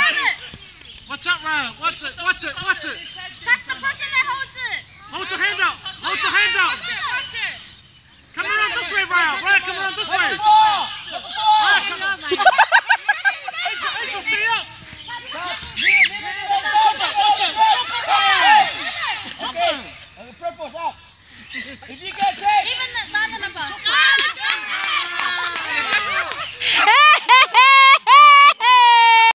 Watch out, Ryan. Watch it. Watch it. Watch it. Touch the person that holds it. Hold your hand out. Hold your hand out. Come around this way, Ryan. Ryan, come around this way. Ryan, come on. Angel, stay up. Okay, purple's off. If you get